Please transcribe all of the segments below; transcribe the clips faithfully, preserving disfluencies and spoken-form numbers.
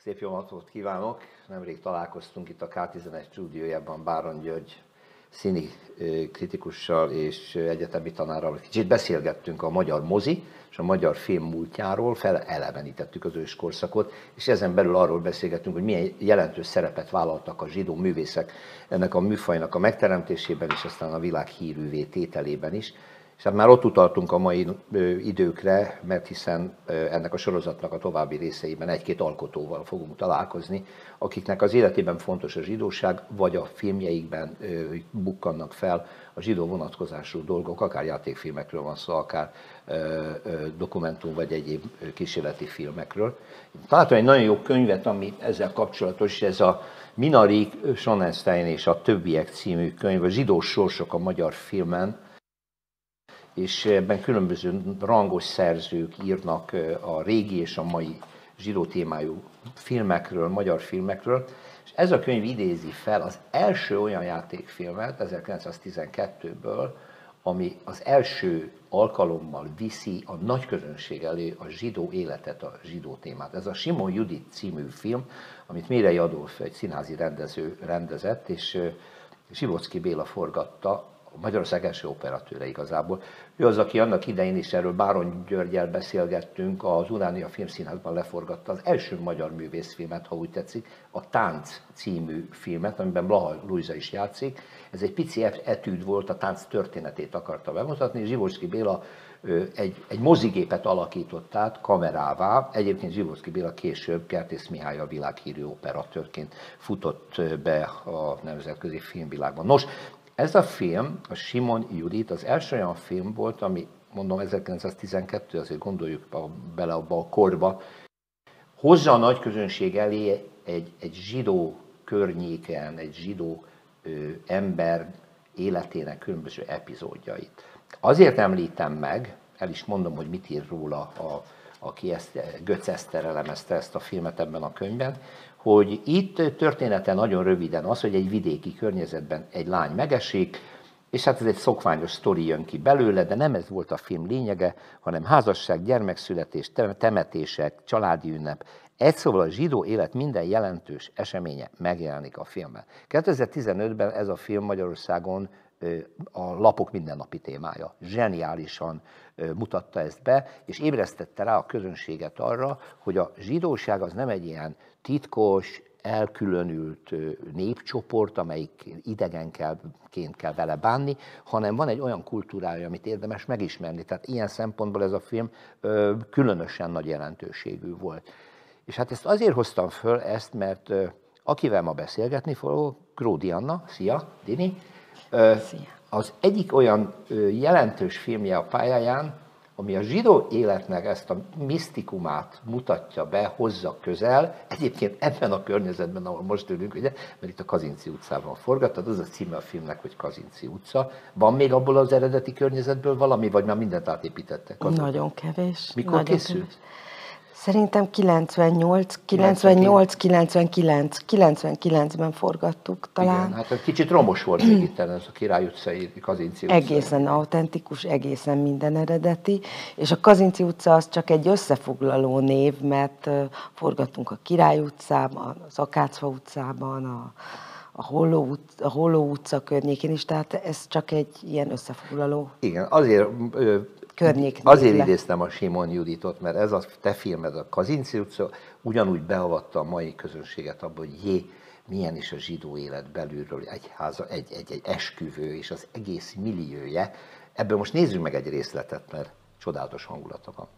Szép jó napot kívánok! Nemrég találkoztunk itt a ká tizenegy stúdiójában Báron György színi kritikussal és egyetemi tanárral. Kicsit beszélgettünk a magyar mozi és a magyar film múltjáról, felelevenítettük az őskorszakot, és ezen belül arról beszélgettünk, hogy milyen jelentős szerepet vállaltak a zsidó művészek ennek a műfajnak a megteremtésében, és aztán a világ hírűvé tételében is. És hát már ott utaltunk a mai időkre, mert hiszen ennek a sorozatnak a további részeiben egy-két alkotóval fogunk találkozni, akiknek az életében fontos a zsidóság, vagy a filmjeikben bukkannak fel a zsidó vonatkozású dolgok, akár játékfilmekről van szó, akár dokumentum vagy egyéb kísérleti filmekről. Találtam egy nagyon jó könyvet, ami ezzel kapcsolatos, ez a Minari, Sonnenstein és a többiek című könyv, a zsidós sorsok a magyar filmen, és ebben különböző rangos szerzők írnak a régi és a mai zsidó témájú filmekről, magyar filmekről, és ez a könyv idézi fel az első olyan játékfilmet ezerkilencszáztizenkettőből, ami az első alkalommal viszi a nagy közönség elé a zsidó életet, a zsidó témát. Ez a Simon Judit című film, amit Mérei Adolf, egy színházi rendező rendezett, és Zsivocki Béla forgatta, Magyarország első operatőre igazából. Ő az, aki annak idején is, erről Báron Györggyel beszélgettünk, az Uránia Filmszínházban leforgatta az első magyar művészfilmet, ha úgy tetszik, a Tánc című filmet, amiben Blaha Lujza is játszik. Ez egy pici etűd volt, a tánc történetét akarta bemutatni. Zsivocki Béla egy, egy mozigépet alakított át kamerává. Egyébként Zsivocki Béla később Kertész Mihály a világhírű operatőrként futott be a nemzetközi filmvilágban. Nos, ez a film, a Simon Judit, az első olyan film volt, ami, mondom, ezerkilencszáztizenkettő, azért gondoljuk bele abba a korba, hozza a nagy közönség elé egy, egy zsidó környéken, egy zsidó ö, ember életének különböző epizódjait. Azért említem meg, el is mondom, hogy mit ír róla, a, aki ezt, Götz Eszter elemezte ezt a filmet ebben a könyvben, hogy itt története nagyon röviden az, hogy egy vidéki környezetben egy lány megesik, és hát ez egy szokványos sztori jön ki belőle, de nem ez volt a film lényege, hanem házasság, gyermekszületés, temetések, családi ünnep. Egy szóval a zsidó élet minden jelentős eseménye megjelenik a filmben. kétezer-tizenötben ez a film Magyarországon a lapok mindennapi témája. Zseniálisan mutatta ezt be, és ébresztette rá a közönséget arra, hogy a zsidóság az nem egy ilyen titkos, elkülönült népcsoport, amelyik idegenként kell vele bánni, hanem van egy olyan kultúrája, amit érdemes megismerni. Tehát ilyen szempontból ez a film különösen nagy jelentőségű volt. És hát ezt azért hoztam föl ezt, mert akivel ma beszélgetni fogok, Gródi Anna, szia, Dini, szia. Az egyik olyan jelentős filmje a pályáján, ami a zsidó életnek ezt a misztikumát mutatja be, hozza közel, egyébként ebben a környezetben, ahol most ülünk, ugye, mert itt a Kazinczy utcában forgattad, az a címe a filmnek, hogy Kazinczy utca. Van még abból az eredeti környezetből valami, vagy már mindent átépítettek? Azok? Nagyon kevés. Mikor nagyon készült? Kevés. Szerintem kilencvennyolc, kilencvennyolc, kilencvenkilenc, kilencvenkilencben forgattuk talán. Igen, hát egy kicsit romos volt még itt ez a Király utcai, Kazinczy utca. Egészen autentikus, egészen minden eredeti, és a Kazinczy utca az csak egy összefoglaló név, mert forgattunk a Király utcában, az Akácfa utcában, a, a, Holló utca, a Holló utca környékén is, tehát ez csak egy ilyen összefoglaló. Igen, azért... Azért idéztem a Simon Juditot, mert ez a te filmed, a Kazinczy utca, ugyanúgy beavatta a mai közönséget abba, hogy jé, milyen is a zsidó élet belülről, egy háza, egy, egy, egy esküvő és az egész milliója. Ebből most nézzük meg egy részletet, mert csodálatos hangulata van.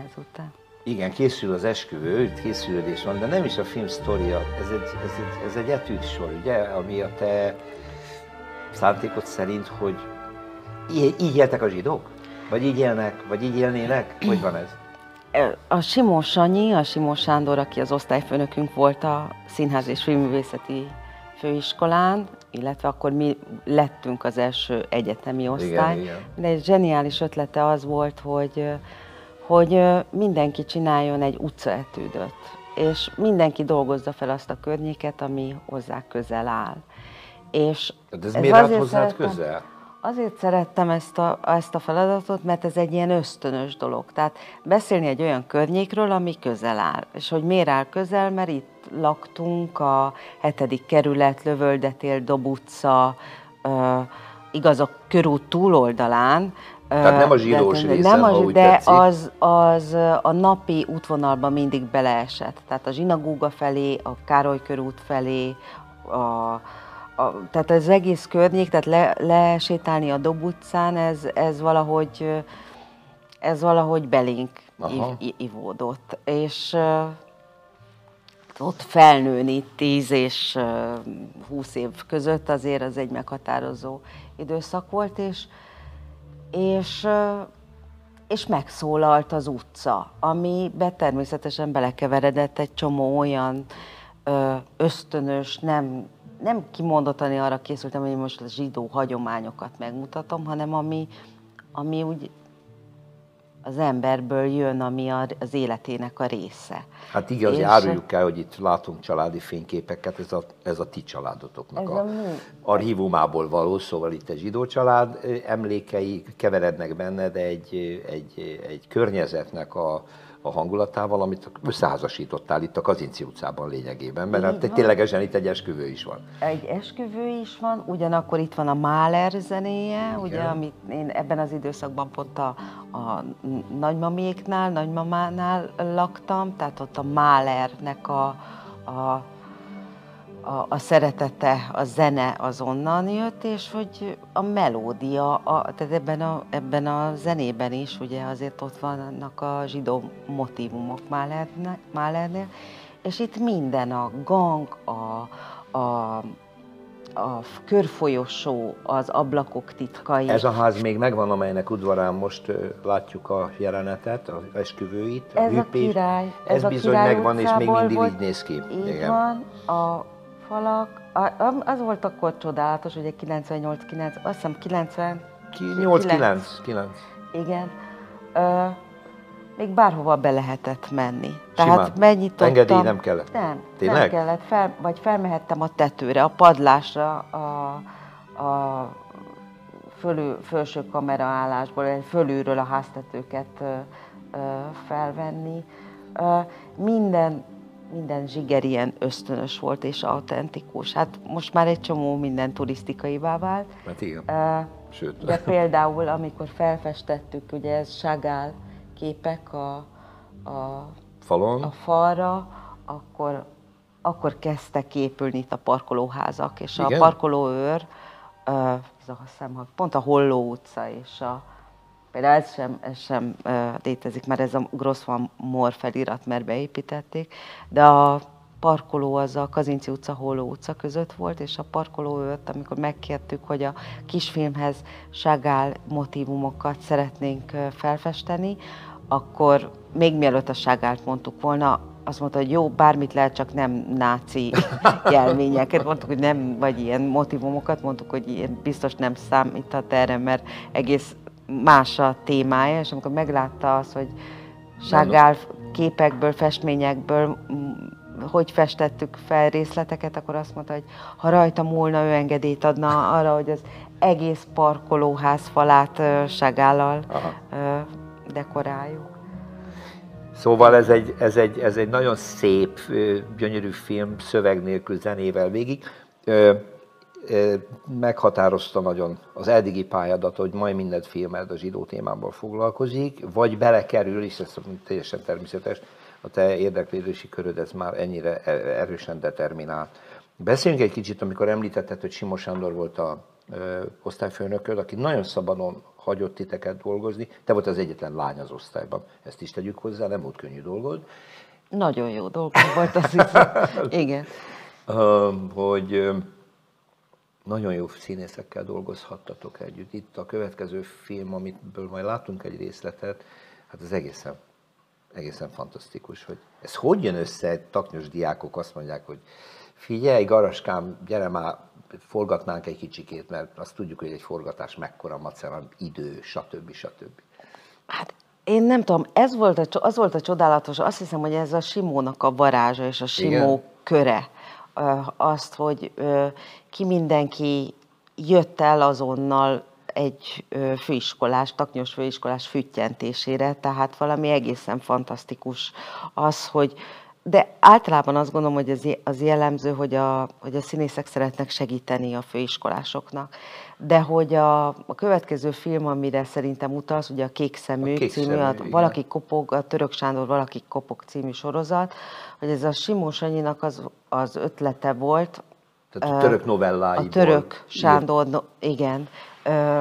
ezután. Igen, készül az esküvő, készülődés van, de nem is a film sztoria, ez egy, ez egy, ez egy etűd sor, ugye, ami a te szándékod szerint, hogy így, így éltek a zsidók? Vagy így élnek, vagy így élnének? Hogy van ez? A Simon Sanyi, a Simon Sándor, aki az osztályfőnökünk volt a Színház és Filmművészeti Főiskolán, illetve akkor mi lettünk az első egyetemi osztály. Igen, igen. De egy zseniális ötlete az volt, hogy, hogy mindenki csináljon egy utcaetűdöt, és mindenki dolgozza fel azt a környéket, ami hozzá közel áll. És ez, ez miért állt hozzád közel? Azért szerettem ezt a, ezt a feladatot, mert ez egy ilyen ösztönös dolog. Tehát beszélni egy olyan környékről, ami közel áll. És hogy miért áll közel, mert itt laktunk, a hetedik kerület, Lövöldetér, Dob utca, uh, igaz a körút túloldalán. Tehát nem a zsidós de, részen, nem a, ha úgy de tetszik. az, az a napi útvonalban mindig beleesett. Tehát a zsinagóga felé, a Károly körút felé, a A, tehát az egész környék, tehát le, lesétálni a Dob utcán, ez, ez, valahogy, ez valahogy belénk iv, ivódott. És uh, ott felnőni tíz és húsz év között azért az egy meghatározó időszak volt, és, és, uh, és megszólalt az utca, amibe természetesen belekeveredett egy csomó olyan uh, ösztönös, nem nem kimondottan arra készültem, hogy most a zsidó hagyományokat megmutatom, hanem ami, ami úgy az emberből jön, ami az életének a része. Hát igaz, és áruljuk el, hogy itt látunk családi fényképeket, ez a, ez a ti családotoknak a, a archívumából való, szóval itt egy zsidó család emlékei keverednek benned egy, egy, egy környezetnek a a hangulatával, amit összeházasítottál itt a Kazinczy utcában lényegében, mert hát ténylegesen itt egy esküvő is van. Egy esküvő is van, ugyanakkor itt van a Mahler zenéje, igen. Ugye, amit én ebben az időszakban pont a, a nagymaméknál, nagymamánál laktam, tehát ott a Mahlernek a, a A, a szeretete, a zene az onnan jött, és hogy a melódia, a, tehát ebben a, ebben a zenében is ugye azért ott vannak a zsidó motívumok Mahlernél, és itt minden, a gang, a, a, a körfolyosó, az ablakok titkai. Ez a ház még megvan, amelynek udvarán most látjuk a jelenetet, az esküvőit, a ez hűpés. A király, ez, ez a bizony király megvan, és még mindig volt, így néz ki. Így igen. van, a falak, az volt akkor csodálatos, ugye kilencvennyolc kilenc, azt hiszem kilencven nyolc kilenc Igen. Ö, még bárhova be lehetett menni. Tehát simán. Megnyitottam. Engedély nem kellett? Nem, tényleg? nem kellett, fel, vagy felmehettem a tetőre, a padlásra, a, a fölül, felső kameraállásból, fölülről a háztetőket ö, ö, felvenni. Ö, minden Minden zsiger ilyen ösztönös volt és autentikus. Hát most már egy csomó minden turisztikaivá vált. Hát igen. Uh, Sőt. De például, amikor felfestettük, ugye ez Chagall képek a, a, Falon. a falra, akkor, akkor kezdtek épülni itt a parkolóházak, és igen? A parkolóőr, uh, ez azt hiszem, pont a Holló utca és a például ez sem, ez sem uh, létezik, mert ez a Gross van Moor felirat, mert beépítették, de a parkoló az a Kazinczy utca, Holló utca között volt, és a parkolóőrt, amikor megkértük, hogy a kisfilmhez Chagall motívumokat szeretnénk uh, felfesteni, akkor még mielőtt a Chagallt mondtuk volna, azt mondta, hogy jó, bármit lehet, csak nem náci jelményeket. Mondtuk, hogy nem, vagy ilyen motívumokat, mondtuk, hogy ilyen biztos nem számíthat erre, mert egész más a témája, és amikor meglátta azt, hogy Chagall képekből, festményekből hogy festettük fel részleteket, akkor azt mondta, hogy ha rajta múlna, ő engedélyt adna arra, hogy az egész parkolóház falát Chagalllal dekoráljuk. Szóval ez egy, ez, egy, ez egy nagyon szép, gyönyörű film, szöveg nélkül, zenével végig. Meghatározta nagyon az eddigi pályadat, hogy majd mindent filmed a zsidó témával foglalkozik, vagy belekerül, és ez teljesen természetes, a te érdeklődési köröd ez már ennyire erősen determinált. Beszéljünk egy kicsit, amikor említetted, hogy Simon Sándor volt a ö, osztályfőnököd, aki nagyon szabadon hagyott titeket dolgozni. Te volt az egyetlen lány az osztályban, ezt is tegyük hozzá, nem volt könnyű dolgod. Nagyon jó dolgom volt az is. Igen. Hogy nagyon jó színészekkel dolgozhattatok együtt. Itt a következő film, amitből majd látunk egy részletet, hát az egészen, egészen fantasztikus, hogy ez hogy jön össze, taknyos diákok azt mondják, hogy figyelj, Garaskám, gyere már, forgatnánk egy kicsikét, mert azt tudjuk, hogy egy forgatás mekkora macera, idő, stb. stb. Hát én nem tudom, ez volt a, az volt a csodálatos, azt hiszem, hogy ez a Simónak a varázsa és a Simó Igen. köre. Azt, hogy ki mindenki jött el azonnal egy főiskolás, taknyos főiskolás füttyentésére, tehát valami egészen fantasztikus az, hogy de általában azt gondolom, hogy az, az jellemző, hogy a, hogy a színészek szeretnek segíteni a főiskolásoknak. De hogy a, a következő film, amire szerintem utalsz, ugye a Kék szemű, a Kék című, szemű a, Valaki kopog, a Török Sándor Valaki kopog című sorozat, hogy ez a Simó Sanyinak az, az ötlete volt. Tehát a török novelláiból. A Török Sándor, no, igen. Ö,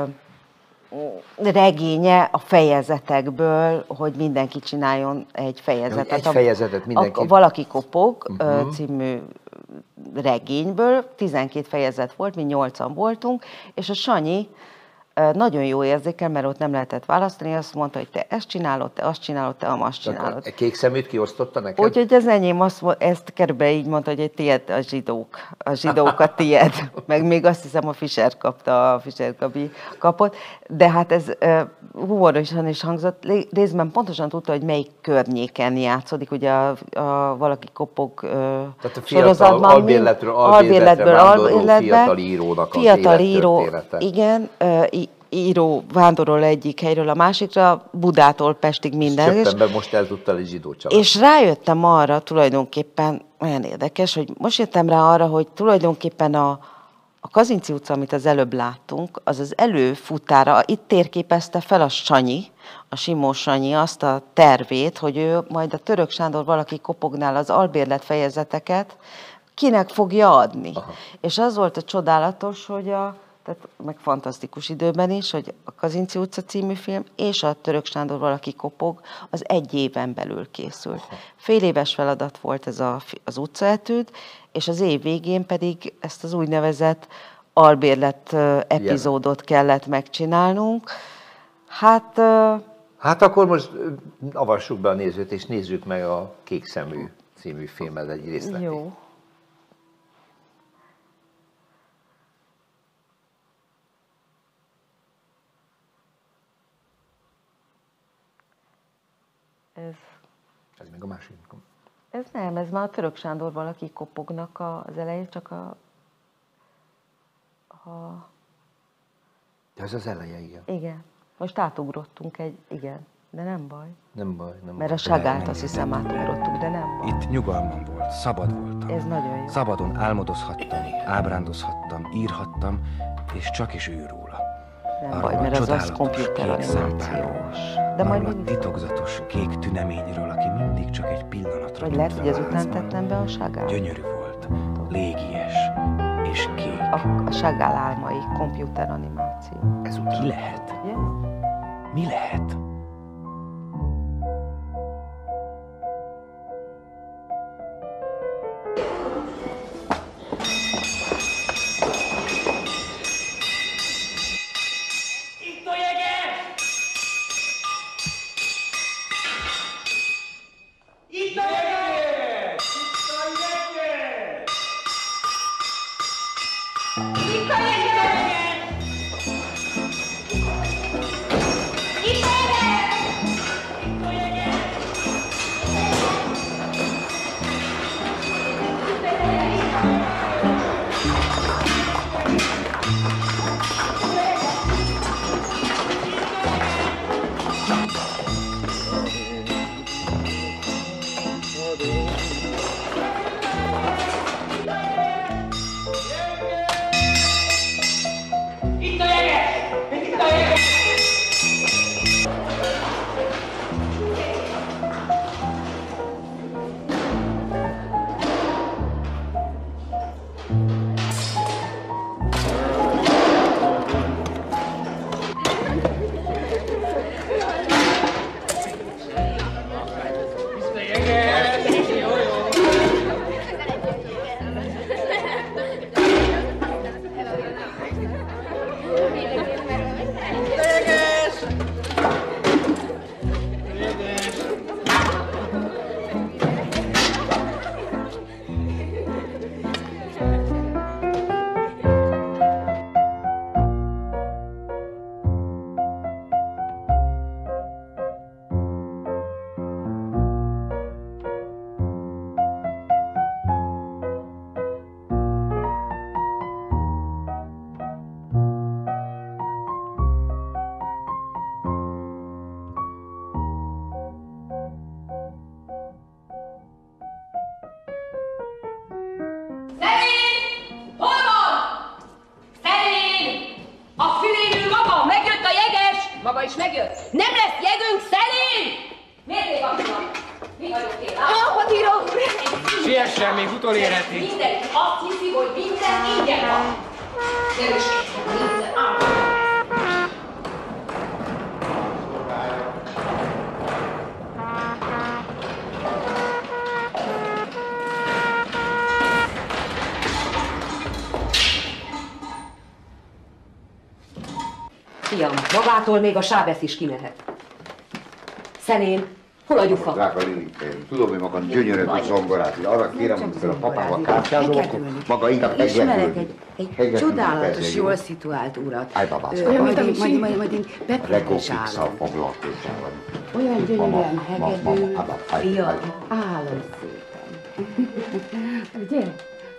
regénye a fejezetekből, hogy mindenki csináljon egy fejezetet. Egy fejezetet mindenki. A, a Valaki kopog uh-huh. című regényből, tizenkét fejezet volt, mi nyolcan voltunk, és a Sanyi nagyon jó érzékel, mert ott nem lehetett választani, azt mondta, hogy te ezt csinálod, te azt csinálod, te azt csinálod. A Kék szeműt kiosztotta neked? Úgyhogy az enyém azt, ezt körülbelül így mondta, hogy tiéd a zsidók, a zsidók a tiéd. Meg még azt hiszem a Fischer kapta, a Fischer Gabi kapott. De hát ez humorosan is hangzott, részben pontosan tudta, hogy melyik környéken játszódik, ugye a, a Valaki kopog Tehát a fiatal, albérletről, albérletről vándorló fiatal írónak az fiatal író, élettörténete. Igen, író vándorol egyik helyről a másikra, Budától Pestig minden. Csöppenben most eltudtál egy zsidó család. És rájöttem arra tulajdonképpen, olyan érdekes, hogy most jöttem rá arra, hogy tulajdonképpen a, a Kazinczy utca, amit az előbb láttunk, az az előfutára, itt térképezte fel a Sanyi, a Simó Sanyi azt a tervét, hogy ő majd a Török Sándor Valaki kopognál az albérlet fejezeteket kinek fogja adni. Aha. És az volt a csodálatos, hogy a tehát meg fantasztikus időben is, hogy a Kazinczy utca című film és a Török Sándor Valaki kopog az egy éven belül készült. Fél éves feladat volt ez a, az utcaetűd, és az év végén pedig ezt az úgynevezett albérlet epizódot kellett megcsinálnunk. Hát... Hát akkor most avassuk be a nézőt, és nézzük meg a Kék szemű című filmet egy részletét. Jó. Ez, ez még a másik. Ez nem, ez már a Török Sándor Valaki kopognak az elején, csak a... a... De ez az eleje, igen. Igen. Most átugrottunk egy, igen, de nem baj. Nem baj, nem Mert baj. a Sagált azt hiszem átugrottuk, de nem baj. Itt nyugalmam volt, szabad voltam. Ez nagyon jó. Szabadon álmodozhattam, ábrándozhattam, írhattam, és csak is ő róla. Nem Arról baj, a mert az az csodálatos komputeranimációs. De majd a titokzatos kék tüneményről, aki mindig csak egy pillanatra vagy lehet, hogy ezután tettem be a Sagált. Gyönyörű volt, légies és kék. A, a Sagál álmai komputeranimáció. Ezután ki lehet? Yes. Mi lehet? Itt a Ügyesen, még utolérheti. Mindenki azt hiszi, hogy minden ingyen van. Nem is minden áll. Fiam, magától még a Sábesz is kimehet. Szenén, hol a gyufa? Drága Lilike, tudom, hogy maga gyönyörű a zongorát, arra kérem, hogy a papával kártyázom, akkor maga inkább ismerek egy, egy csodálatos, jól szituált urat. Állj, babász. Ö, majd, én, majd, majd, majd én beprezsálom. Legófixal foglalkozzál. Olyan gyönyörűen hegedű, fiam, állom szépen. Ugye?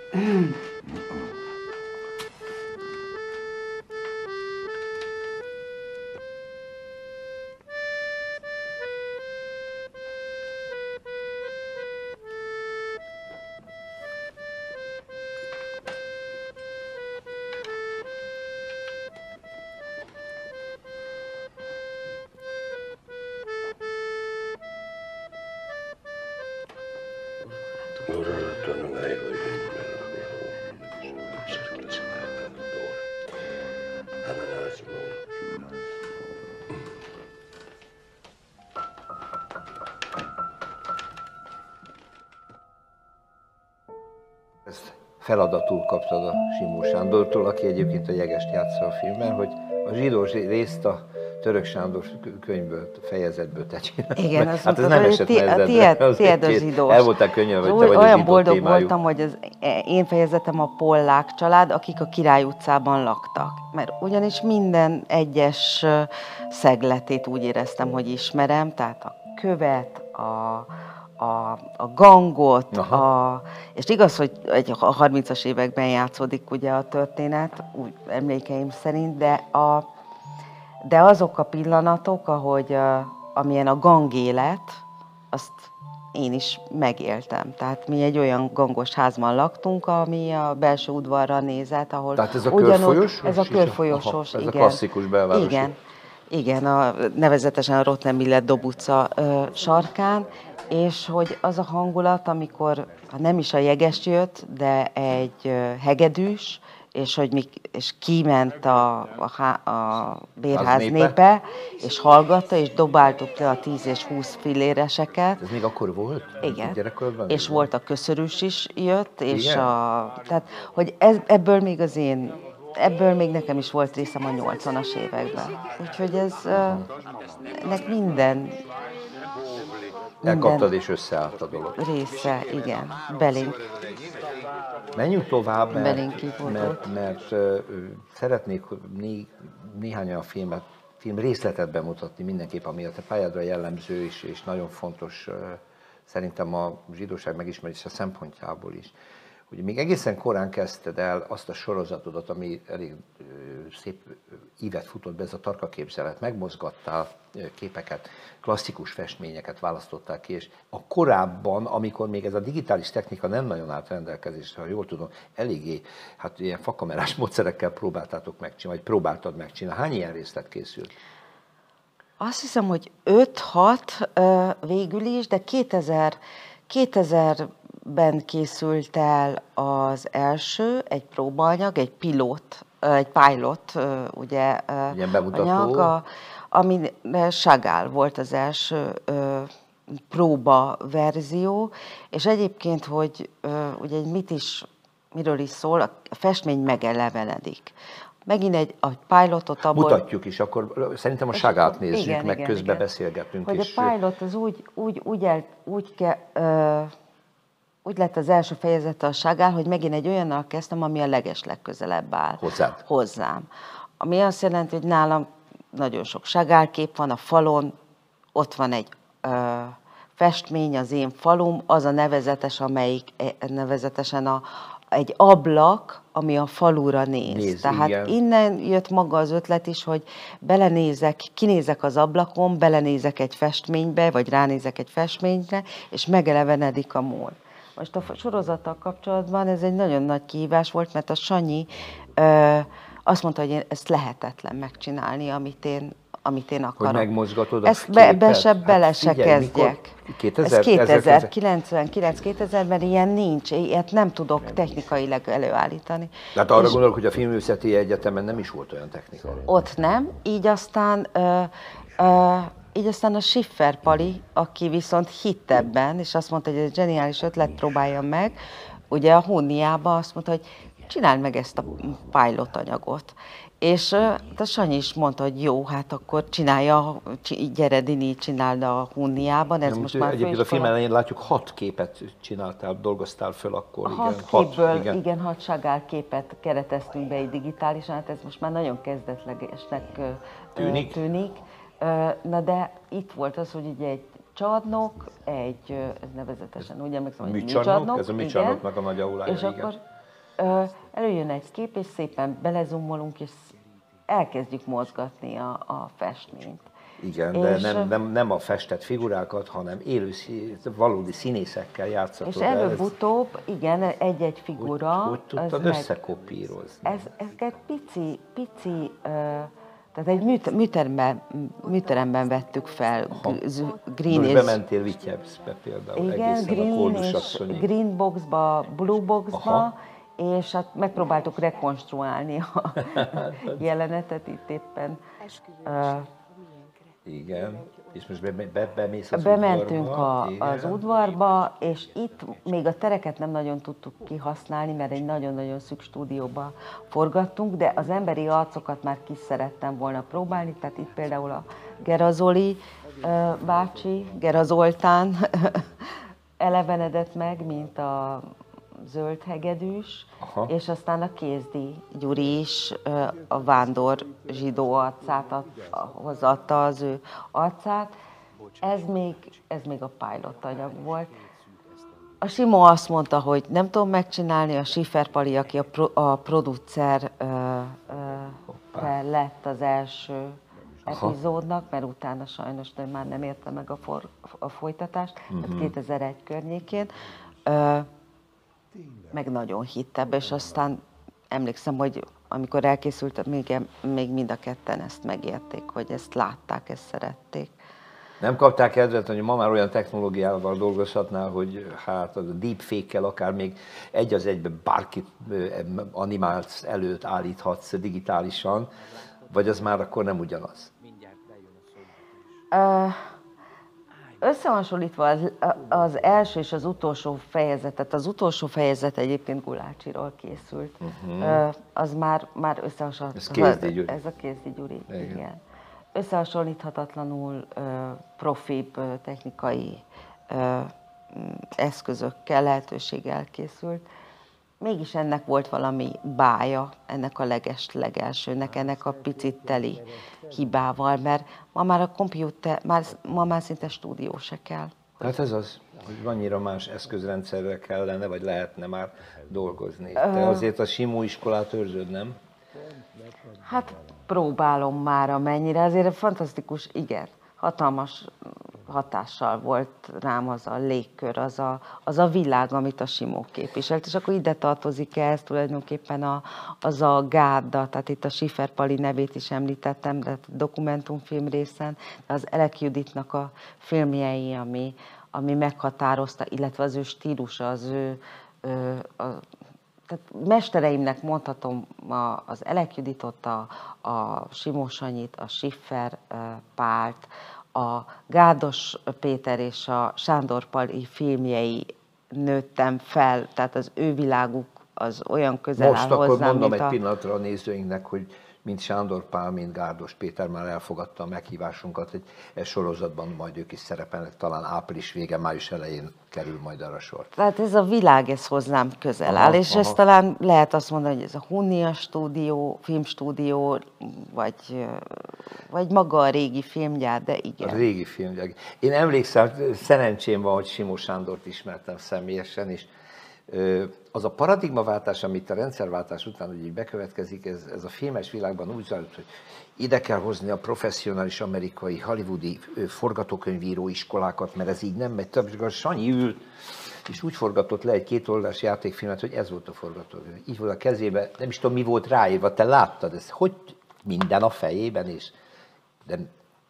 Ezt feladatul kaptad a Simó Sándortól, aki egyébként a Jegest játsza a filmben, hogy a zsidós részt a Török Sándor könyvből, fejezetből te csinálod. Igen, azt hát ez mondtad, nem hogy esett ti, nehezedre. tiéd, tiéd a zsidós. El voltál könnyen, hogy te vagy a olyan zsidó boldog témájú. voltam, hogy az én fejezetem a Pollák család, akik a Király utcában laktak. Mert ugyanis minden egyes szegletét úgy éreztem, hogy ismerem, tehát a követ, a, a, a gangot, a, és igaz, hogy egy a harmincas években játszódik ugye a történet, úgy emlékeim szerint, de, a, de azok a pillanatok, ahogy a, amilyen a gangélet, azt én is megéltem. Tehát mi egy olyan gangos házban laktunk, ami a belső udvarra nézett, ahol Tehát ez a ugyanúgy, körfolyosos? Ez a körfolyosos, Aha, ez igen. a klasszikus belvárosi. Igen, igen, a, nevezetesen a Rottenmillet Dob utca ö, sarkán, és hogy az a hangulat, amikor ha nem is a Jegest jött, de egy ö, hegedűs, és hogy mi, és kiment a, a, a bérház népe. népe, és hallgatta, és dobáltuk le a tíz és húsz filléreseket. Ez még akkor volt? Igen. Gyerekkorodban? És volt a köszörűs is jött, és Igen? a, tehát, hogy ez, ebből még az én, ebből még nekem is volt részem a nyolcvanas években. Úgyhogy ez, ennek minden, Elkaptad és összeállt a dolog. Része, igen, belénk. Menjünk tovább, mert, Belénk mert, mert uh, szeretnék né, néhány olyan filmet, film részletet bemutatni mindenképp, ami a te pályádra jellemző is, és nagyon fontos uh, szerintem a zsidóság megismerése szempontjából is. Ugye még egészen korán kezdted el azt a sorozatodat, ami elég uh, szép ívet futott be, ez a Tarka képzelet. Megmozgattál uh, képeket, klasszikus festményeket választottál ki, és a korábban, amikor még ez a digitális technika nem nagyon állt rendelkezésre, ha jól tudom, eléggé hát ilyen fakamerás módszerekkel próbáltátok megcsinálni, vagy próbáltad megcsinálni. Hány ilyen részlet készült? Azt hiszem, hogy öt-hat uh, végül is, de kétezerben készült el az első, egy próbaanyag, egy pilot, uh, egy pilot, uh, ugye, uh, Ilyen bemutató. anyag, a, ami Chagall volt az első uh, próba verzió, és egyébként, hogy uh, ugye mit is, miről is szól, a festmény megelevenedik. Megint egy a pilotot abból... Mutatjuk is, akkor szerintem a Chagallt nézzük, igen, meg igen, közben igen. beszélgetünk. Hogy és a pilot az úgy, úgy, úgy, el, úgy, ke, ö, úgy lett az első fejezete a Chagall, hogy megint egy olyannal kezdtem, ami a legeslegközelebb áll. Hozzád. Hozzám. Ami azt jelenti, hogy nálam nagyon sok Chagall kép van a falon, ott van egy ö, festmény, az én falum, az a nevezetes, amelyik nevezetesen a, egy ablak, ami a falura néz. Néz, Tehát igen. innen jött maga az ötlet is, hogy belenézek, kinézek az ablakon, belenézek egy festménybe, vagy ránézek egy festményre, és megelevenedik a mól. Most a sorozattal kapcsolatban ez egy nagyon nagy kihívás volt, mert a Sanyi ö, azt mondta, hogy én ezt lehetetlen megcsinálni, amit én, amit én akarok. Hogy megmozgatod a Ezt be, be se, bele hát se figyelj, kezdjek. kétezer, Ez kétezer-kilencvenkilenc kétezer-ben ilyen nincs, ilyet nem tudok nem technikailag előállítani. Tehát arra gondolok, hogy a Filmművészeti Egyetemen nem is volt olyan technika. Ott nem, így aztán... Ö, ö, Így aztán a Schiffer Pali, aki viszont hitt ebben, és azt mondta, hogy ez egy zseniális ötlet, próbáljam meg. Ugye a Hunniában azt mondta, hogy csináld meg ezt a pilot anyagot. És a Sanyi is mondta, hogy jó, hát akkor csinálja, gyere Dini, csináld a Hunniában. Ez nem, most már egyébként a film elején látjuk, hat képet csináltál, dolgoztál föl akkor. Hat igen, képből, hat, igen. igen, hat sagál képet kereteztünk be így digitálisan, hát ez most már nagyon kezdetlegesnek tűnik. tűnik. Na de itt volt az, hogy ugye egy csarnok, egy, ez nevezetesen úgy emlékszem, hogy műcsarnok, ez a műcsarnoknak a nagy aulája, és igen. akkor ö, előjön egy kép, és szépen belezumolunk, és elkezdjük mozgatni a, a festményt. Igen, és de nem, nem, nem a festett figurákat, hanem élő, valódi színészekkel játszatod. És előbb-utóbb, igen, egy-egy figura... Hogy, hogy tudtad összekopírozni? Ez, ezeket pici, pici... Ö, Tehát egy műt, műteremben, műteremben vettük fel. Green Most bementél Vityebszbe például, igen, egészen green a Koldusasszonyig. Green boxba, blue boxba, aha. És hát megpróbáltuk rekonstruálni a jelenetet itt éppen. Uh, igen, és most be, be, bemész az Bementünk udvarba. A, az udvarba, és itt még a tereket nem nagyon tudtuk kihasználni, mert egy nagyon-nagyon szűk stúdióba forgattunk, de az emberi arcokat már ki szerettem volna próbálni, tehát itt például a Gerazoli uh, bácsi, Gerazoltán elevenedett meg, mint a zöld hegedűs, aha. És aztán a Kézdi Gyuri is a vándor zsidó arcát hozzatta az ő arcát. Ez még, ez még a pilot anyag volt. A Simó azt mondta, hogy nem tudom megcsinálni, a Schiffer Pali, aki a, pro, a producer ö, ö, lett az első aha. epizódnak, mert utána sajnos de már nem érte meg a, for, a folytatást, uh-huh. tehát kétezer-egy környékén. Ö, meg nagyon hitt ebbe, és aztán emlékszem, hogy amikor elkészült, még, még mind a ketten ezt megérték, hogy ezt látták, ezt szerették. Nem kapták kedvet, hogy ma már olyan technológiával dolgozhatnál, hogy hát a deepfake-kel akár még egy az egybe bárkit animálsz előtt állíthatsz digitálisan, vagy az már akkor nem ugyanaz? Uh, Összehasonlítva az, az első és az utolsó fejezetet, az utolsó fejezet egyébként Gulácsiról készült, uh-huh. az már, már összehasonlíthatatlanul, ez, ez a Kézdi Gyuri, igen. igen. Összehasonlíthatatlanul uh, profibb uh, technikai uh, eszközökkel, lehetőséggel készült. Mégis ennek volt valami bája, ennek a leges, legelsőnek, ennek a picit teli hibával, mert ma már a kompjúter, már, ma már szinte stúdió se kell. Hát ez az, hogy annyira más eszközrendszerre kellene, vagy lehetne már dolgozni. Te azért a Simó iskolát őrzöd, nem? Hát próbálom már amennyire, azért fantasztikus, igen, hatalmas hatással volt rám az a légkör, az a, az a világ, amit a Simó képviselt. És akkor ide tartozik ez tulajdonképpen a, az a gárda, tehát itt a Schiffer Pali nevét is említettem, de dokumentumfilm részen, az Elek Juditnak a filmjei, ami, ami meghatározta, illetve az ő stílusa, az ő, ő a, tehát mestereimnek mondhatom az Elek Juditot, a, a Simó Sanyit, a Schiffer Pált, a Gádos Péter és a Sándor Pali filmjei nőttem fel, tehát az ő világuk az olyan közel Most áll hozzám, akkor mondom mint egy a... pillanatra a nézőinknek, hogy mint Sándor Pál, mint Gádos Péter már elfogadta a meghívásunkat, hogy e sorozatban majd ők is szerepelnek, talán április vége, május elején kerül majd arra sor. Tehát ez a világ, ez hozzám közel áll, aha, és aha. ez talán lehet azt mondani, hogy ez a Hunnia stúdió, filmstúdió, vagy, vagy maga a régi filmgyár, de igen. A régi filmgyár. Én emlékszem, szerencsém van, hogy Simó Sándort ismertem személyesen, és az a paradigmaváltás, amit a rendszerváltás után ugye bekövetkezik, ez, ez a filmes világban úgy zajlott, hogy ide kell hozni a professzionális amerikai, hollywoodi forgatókönyvíró iskolákat, mert ez így nem megy. A Sanyi ül, és úgy forgatott le egy kétoldalás játékfilmet, hogy ez volt a forgatókönyv. Így volt a kezébe, nem is tudom, mi volt ráírva, te láttad ezt, hogy minden a fejében, és de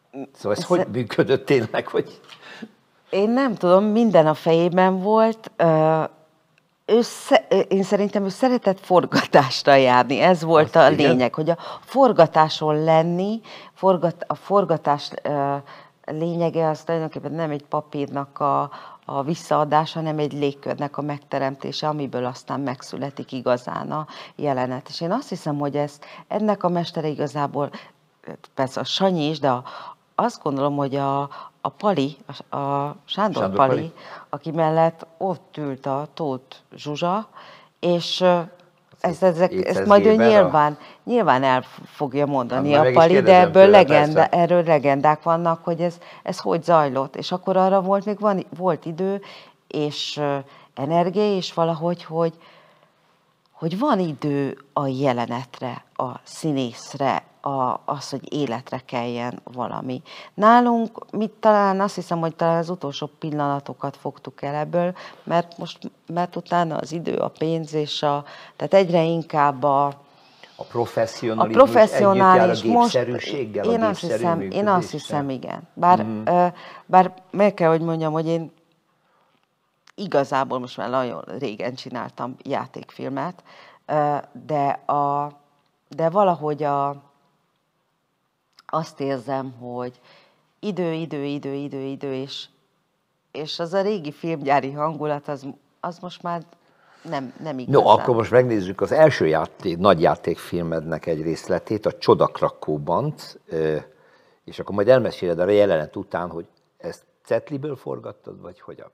Szóval ez hogy működött tényleg, hogy... Én nem tudom, minden a fejében volt. Ő, én szerintem ő szeretett forgatásra járni, ez volt azt a igen? lényeg, hogy a forgatáson lenni, forgat, a forgatás lényege az tulajdonképpen nem egy papírnak a, a visszaadása, hanem egy légkörnek a megteremtése, amiből aztán megszületik igazán a jelenet. És én azt hiszem, hogy ez, ennek a mestere igazából, persze a Sanyi is, de a, azt gondolom, hogy a, a Pali, a, a Sándor, Sándor Pali, Pali, aki mellett ott ült a Tóth Zsuzsa, és ezt, ezek, ezt majd ő nyilván, a... nyilván el fogja mondani hát, a Pali, de ebből legenda, erről legendák vannak, hogy ez, ez hogy zajlott. És akkor arra volt még van, volt idő, és energia, és valahogy, hogy, hogy van idő a jelenetre, a színészre, a, az, hogy életre keljen valami. Nálunk, mit talán azt hiszem, hogy talán az utolsó pillanatokat fogtuk el ebből, mert most, mert utána az idő, a pénz és a, tehát egyre inkább a, a professzionalizmus a professzionális, együtt jár a gépszerűséggel, most, én a azt hiszem, én azt hiszem, igen. Bár, mm. bár meg kell, hogy mondjam, hogy én igazából most már nagyon régen csináltam játékfilmet, de, a, de valahogy a azt érzem, hogy idő, idő, idő, idő, idő, és, és az a régi filmgyári hangulat, az, az most már nem, nem igazán. No, akkor most megnézzük az első játék, nagy játékfilmednek egy részletét, a Csodakrakóban, és akkor majd elmeséled a jelenet után, hogy ezt cetliből forgattad, vagy hogyan?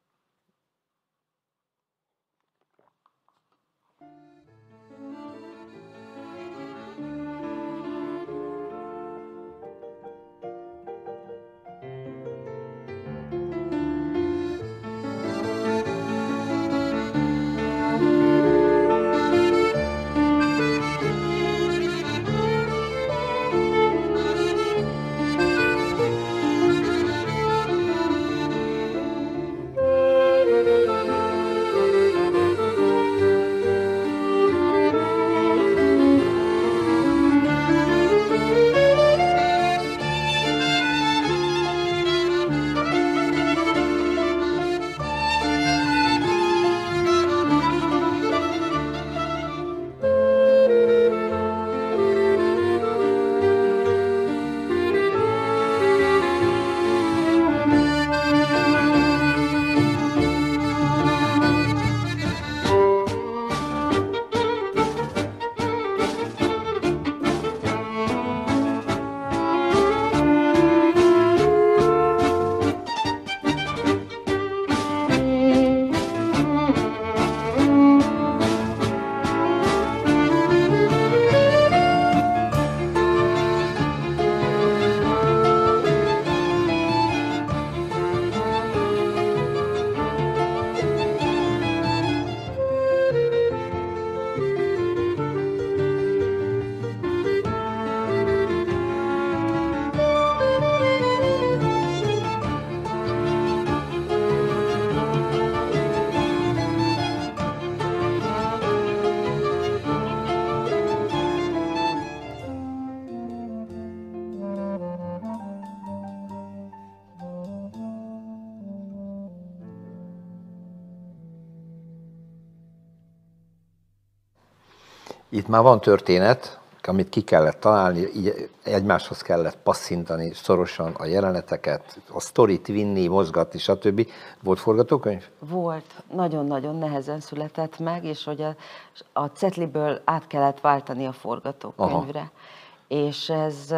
Itt már van történet, amit ki kellett találni, így egymáshoz kellett passzintani szorosan a jeleneteket, a sztorit vinni, mozgatni, stb. Volt forgatókönyv? Volt. Nagyon-nagyon nehezen született meg, és hogy a, a cetliből át kellett váltani a forgatókönyvre. Aha. És ez,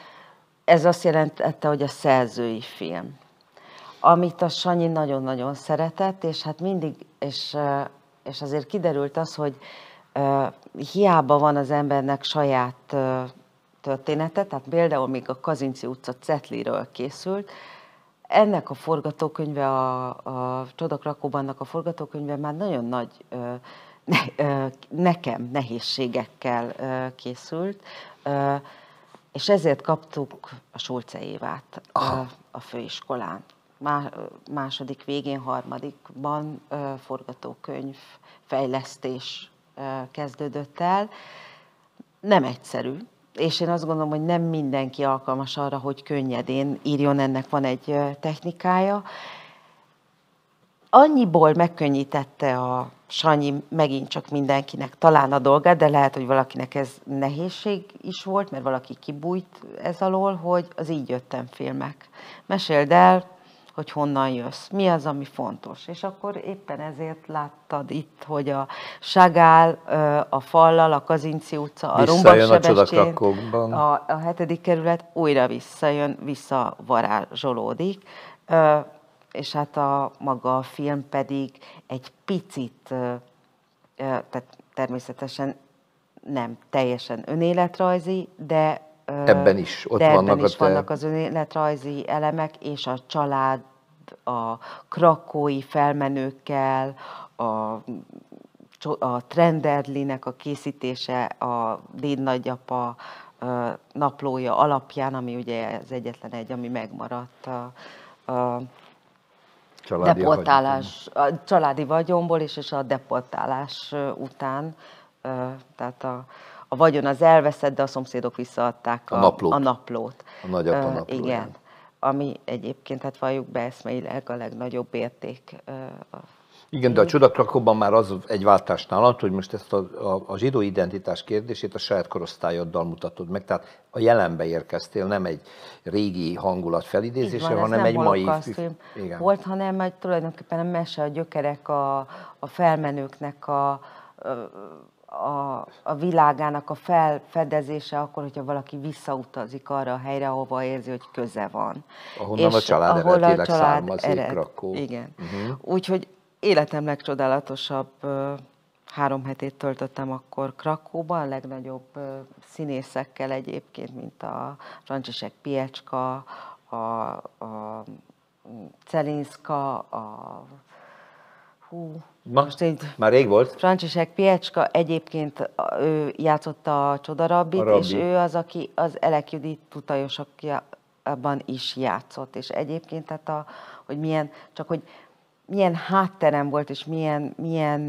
ez azt jelentette, hogy a szerzői film, amit a Sanyi nagyon-nagyon szeretett, és hát mindig, és, és azért kiderült az, hogy Uh, hiába van az embernek saját uh, története, tehát például még a Kazinczy utca cetliről készült, ennek a forgatókönyve, a, a Csodakrakóbannak a forgatókönyve már nagyon nagy, uh, ne, uh, nekem nehézségekkel uh, készült, uh, és ezért kaptuk a Sulce Évát uh, a főiskolán. Má, második végén, harmadikban uh, forgatókönyv fejlesztés kezdődött el. Nem egyszerű, és én azt gondolom, hogy nem mindenki alkalmas arra, hogy könnyedén írjon, ennek van egy technikája. Annyiból megkönnyítette a Sanyi megint csak mindenkinek talán a dolgát, de lehet, hogy valakinek ez nehézség is volt, mert valaki kibújt ez alól, hogy az Így jöttem filmek. Meséld el, hogy honnan jössz, mi az, ami fontos. És akkor éppen ezért láttad itt, hogy a Chagall, a Fallal, a Kazinczy utca, a Rumban-Sebestyén, a, a hetedik kerület újra visszajön, visszavarázsolódik. És hát a maga a film pedig egy picit, tehát természetesen nem teljesen önéletrajzi, de ebben is ott de ebben vannak, is a te... vannak az önéletrajzi elemek, és a család, a krakói felmenőkkel, a, a Trenderlinek a készítése, a dédnagyapa naplója alapján, ami ugye az egyetlen egy, ami megmaradt a, a Családi deportálás, a családi vagyomból is, és a deportálás után, tehát a, a vagyon az elveszett, de a szomszédok visszaadták a, a naplót. A, naplót. a nagyapa uh, naplóján. Igen, ami egyébként, hát valljuk be, eszmeileg a legnagyobb érték. Uh, Igen, de a Csoda Krakóban már az egy váltás nálad, hogy most ezt a, a, a zsidó identitás kérdését a saját korosztályoddal mutatod meg. Tehát a jelenbe érkeztél, nem egy régi hangulat felidézése, van, hanem egy mai film Igen. volt, hanem egy, tulajdonképpen a mese, a gyökerek, a, a felmenőknek a, a, a világának a felfedezése akkor, hogyha valaki visszautazik arra a helyre, ahova érzi, hogy köze van. Ahonnan és a család eredetileg származik, Krakó. Igen. Uh-huh. Úgyhogy életem legcsodálatosabb uh, három hetét töltöttem akkor Krakóban, a legnagyobb uh, színészekkel egyébként, mint a Franciszek Piecska, a, a Celinska, a... Hú, Ma, most így, már rég volt. Franciszek Piecska egyébként ő játszotta a Csodarabbit, és ő az, aki az Elek Judit Tutajosokban is játszott. És egyébként, tehát a, hogy milyen, csak hogy milyen hátterem volt, és milyen, milyen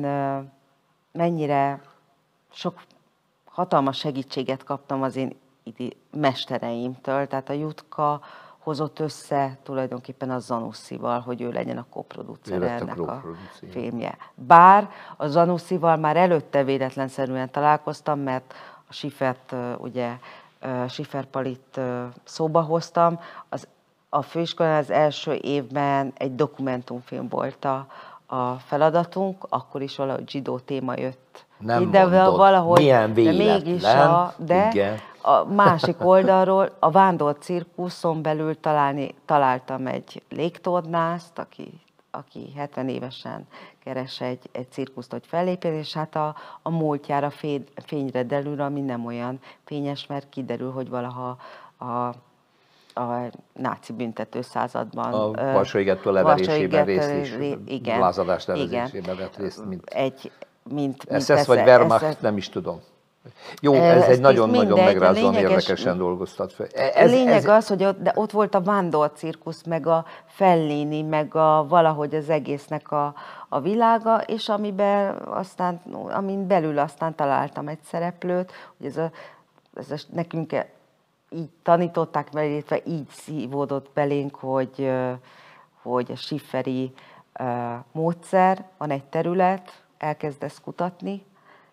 mennyire sok hatalmas segítséget kaptam az én mestereimtől. Tehát a Jutka hozott össze tulajdonképpen a Zanuszival, hogy ő legyen a koproducer ennek a, a filmje. Bár a Zanuszival már előtte véletlenszerűen találkoztam, mert a Schiffert, ugye Schiffer Palit szóba hoztam, az a főiskolán az első évben egy dokumentumfilm volt a, a feladatunk, akkor is valahogy zsidó téma jött. Nem de mondod, valahogy, milyen véletlen. De mégis a, de igen. A másik oldalról a Vándor cirkuszon belül találni, találtam egy légtornászt, aki, aki hetven évesen keres egy, egy cirkuszt, hogy fellépjen, és hát a, a múltjára fény, fényre derül, ami nem olyan fényes, mert kiderül, hogy valaha a a náci büntető században. A Varsói gettó leverésében részt is, igen, lázadás leverésében vett részt, mint... Egy, mint, mint es es vagy Wehrmacht, es es... nem is tudom. Jó, ez, ez egy nagyon-nagyon megrázóan érdekesen dolgoztat fel. Ez, lényeg ez... az, hogy ott, de ott volt a Vándor cirkusz, meg a Fellini, meg a, valahogy az egésznek a, a világa, és amiben aztán, amin belül aztán találtam egy szereplőt, hogy ez a, ez a nekünk így tanították, illetve így szívódott belénk, hogy, hogy a Schifferi módszer, van egy terület, elkezdesz kutatni,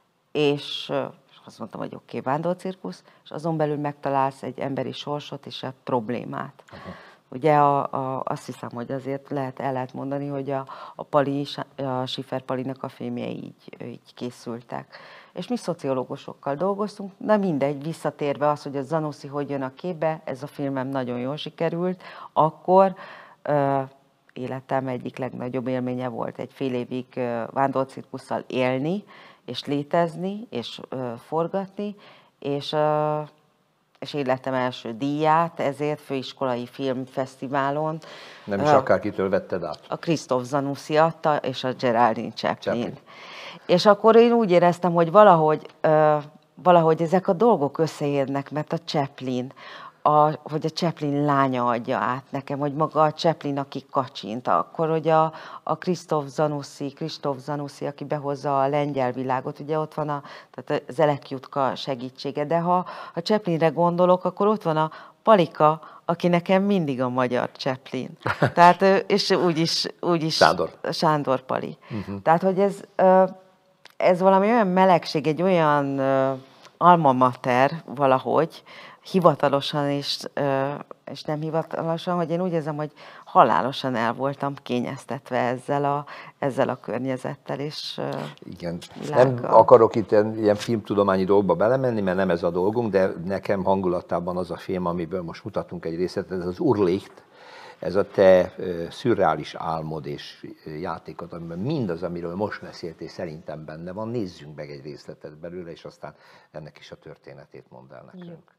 és azt mondtam, hogy oké, okay, vándorcirkusz, és azon belül megtalálsz egy emberi sorsot és egy problémát. Aha. Ugye a, a, azt hiszem, hogy azért lehet, el lehet mondani, hogy a, a, Pali, a Schiffer Palinak a filmjei így, így készültek. És mi szociológusokkal dolgoztunk, de mindegy, visszatérve az, hogy a Zanussi hogy jön a képbe, ez a filmem nagyon jól sikerült, akkor ö, életem egyik legnagyobb élménye volt egy fél évig ö, vándorcirkusszal élni, és létezni, és ö, forgatni, és, ö, és életem első díját, ezért főiskolai filmfesztiválon. Nem is ö, akárkitől vetted át? A Christoph Zanussi adta, és a Geraldine Chaplin. Chaplin. És akkor én úgy éreztem, hogy valahogy, uh, valahogy ezek a dolgok összeérnek, mert a Chaplin, a, hogy a Chaplin lánya adja át nekem, hogy maga a Chaplin, aki kacsint, akkor, hogy a, a Krzysztof Zanussi, Krzysztof Zanussi, aki behozza a lengyel világot, ugye ott van a, tehát az Elek Jutka segítsége, de ha a Chaplinre gondolok, akkor ott van a Palika, aki nekem mindig a magyar Chaplin. Tehát, és úgyis, úgyis Sándor. Sándor Pali. Uh-huh. Tehát, hogy ez, ez valami olyan melegség, egy olyan alma mater valahogy, hivatalosan és, és nem hivatalosan, hogy én úgy érzem, hogy halálosan el voltam kényeztetve ezzel a, ezzel a környezettel. És igen. világgal. Nem akarok itt ilyen filmtudományi dolgokba belemenni, mert nem ez a dolgunk, de nekem hangulatában az a film, amiből most mutatunk egy részlet, ez az Urlicht, ez a te szürreális álmod és játékod, amiben mindaz, amiről most beszéltél, szerintem benne van. Nézzünk meg egy részletet belőle, és aztán ennek is a történetét mondd el nekünk. Jó.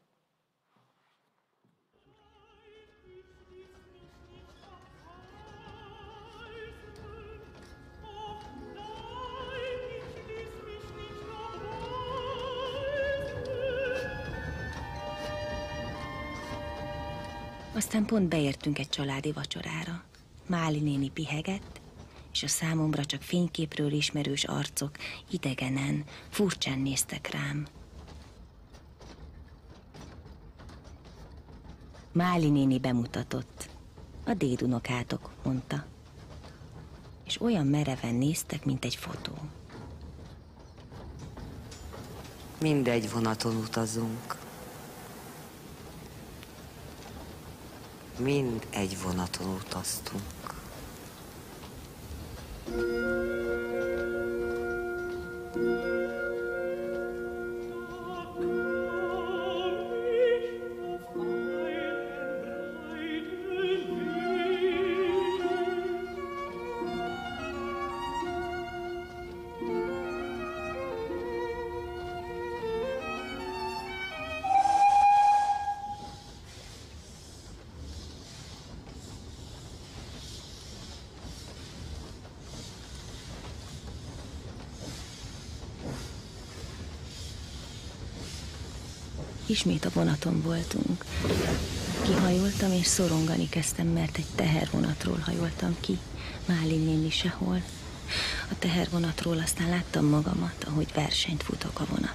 Aztán pont beértünk egy családi vacsorára. Máli néni pihegett, és a számomra csak fényképről ismerős arcok idegenen, furcsán néztek rám. Máli néni bemutatott. A dédunokátok, mondta. És olyan mereven néztek, mint egy fotó. Mindegy vonaton utazunk. Mind egy vonaton utaztunk. Ismét a vonaton voltunk. Kihajoltam és szorongani kezdtem, mert egy tehervonatról hajoltam ki. Máli néni sehol. A tehervonatról aztán láttam magamat, ahogy versenyt futok a vonattal.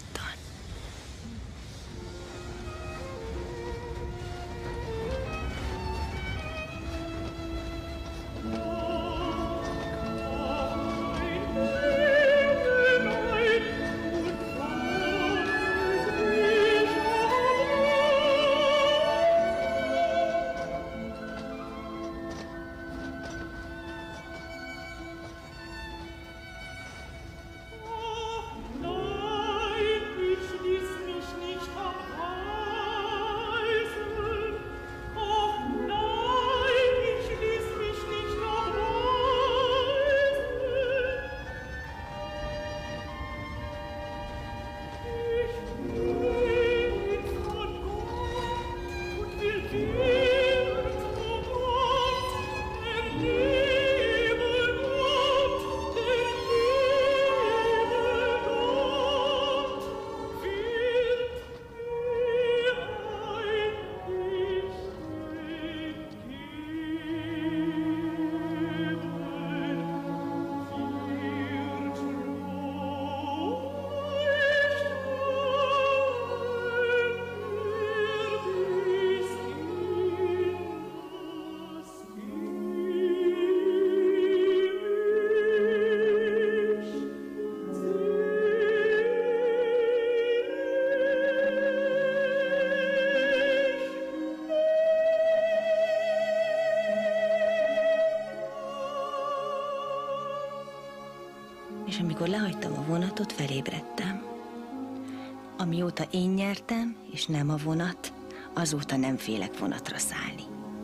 És amikor lehagytam a vonatot, felébredtem. Amióta én nyertem, és nem a vonat, azóta nem félek vonatra szállni.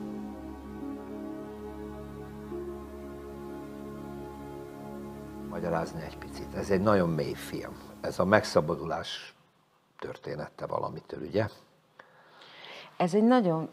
Magyarázni egy picit. Ez egy nagyon mély film. Ez a megszabadulás története valamitől, ugye? Ez egy nagyon...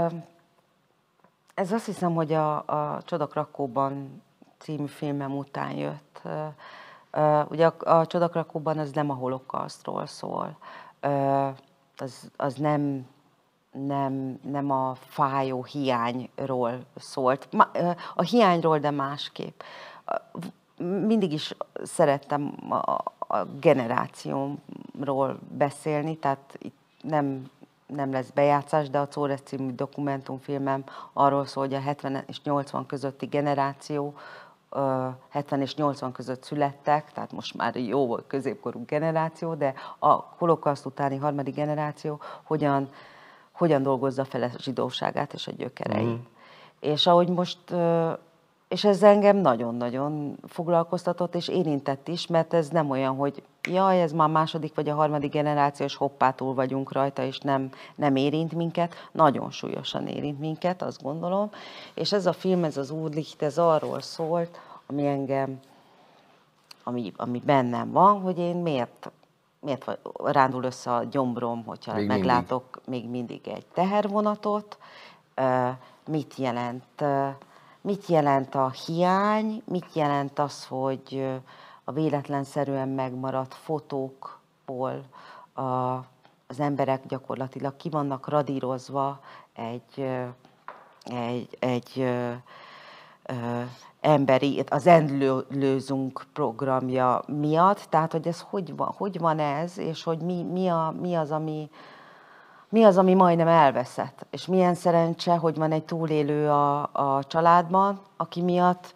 Ez azt hiszem, hogy a, a Csodak Rakóban című filmem után jött. Ugye a, a Csodak Rakóban az nem a holokausztról szól. Az, az nem, nem, nem a fájó hiányról szólt. A hiányról, de másképp. Mindig is szerettem a, a generációmról beszélni, tehát itt nem, nem lesz bejátszás, de a Czórez című dokumentumfilmem arról szól, hogy a hetven és nyolcvan közötti generáció, hetven és nyolcvan között születtek, tehát most már jó középkorú generáció, de a holokauszt utáni harmadik generáció hogyan, hogyan dolgozza fel a zsidóságát és a gyökereit. Mm. És ahogy most, és ez engem nagyon-nagyon foglalkoztatott és érintett is, mert ez nem olyan, hogy jaj, ez már a második vagy a harmadik generáció, és hoppá, túl vagyunk rajta, és nem, nem érint minket. Nagyon súlyosan érint minket, azt gondolom. És ez a film, ez az Úrlicht, ez arról szólt, ami engem, ami, ami bennem van, hogy én miért, miért rándul össze a gyomrom, hogyha még meglátok mindig. még mindig egy tehervonatot, mit jelent, mit jelent a hiány, mit jelent az, hogy a véletlenszerűen megmaradt fotókból a, az emberek gyakorlatilag ki vannak radírozva egy, egy, egy ö, ö, emberi, az Endlösung programja miatt, tehát hogy ez hogy van, hogy van ez, és hogy mi, mi, a, mi az, ami Mi az, ami majdnem elveszett, és milyen szerencse, hogy van egy túlélő a, a családban, aki miatt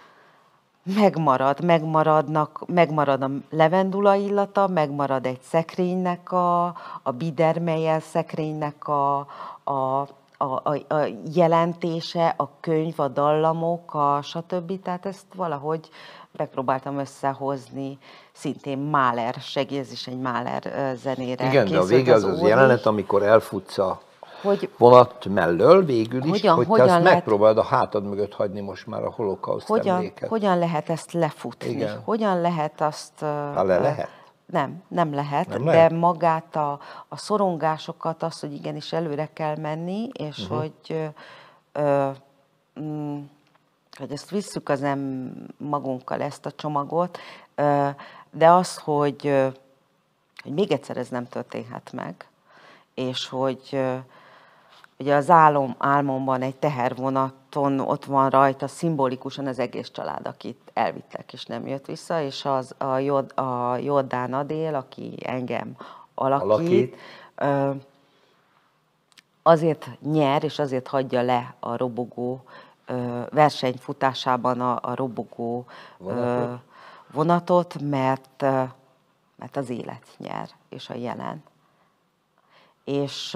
megmarad, megmaradnak, megmarad a levendula illata, megmarad egy szekrénynek a, a bidermelyel szekrénynek a, a, a, a, a jelentése, a könyv, a dallamok, a stb. Tehát ezt valahogy megpróbáltam összehozni, szintén Mahler segély, ez is egy Mahler zenére. Igen, de a vége az az, az jelenet, amikor elfutsz a hogy, vonat mellől végül is, hogyan, hogy te hogyan azt lehet, megpróbálod a hátad mögött hagyni most már a holokauszt hogyan, emléket. Hogyan lehet ezt lefutni? Igen. Hogyan lehet azt... Ha le lehet? Nem, nem lehet, nem de lehet. magát a, a szorongásokat, azt, hogy igenis előre kell menni, és uh-huh. hogy... Ö, ö, mm, hogy ezt visszük az nem magunkkal, ezt a csomagot, de az, hogy, hogy még egyszer ez nem történhet meg, és hogy ugye az álom, álmomban egy tehervonaton ott van rajta szimbolikusan az egész család, akit elvittek és nem jött vissza, és az a, Jod, a Jordán Adél, aki engem alakít, alakít, azért nyer, és azért hagyja le a robogó versenyfutásában a, a robogó vonatot, vonatot mert, mert az élet nyer, és a jelen. És,